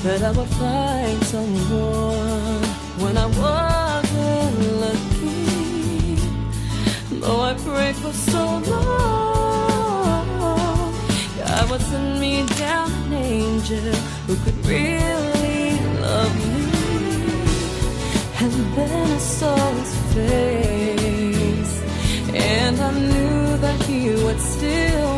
that I would find someone when I wasn't looking. Though I prayed for so long, God would send me down an angel who could really love me. And then I saw his face, and I knew that he would still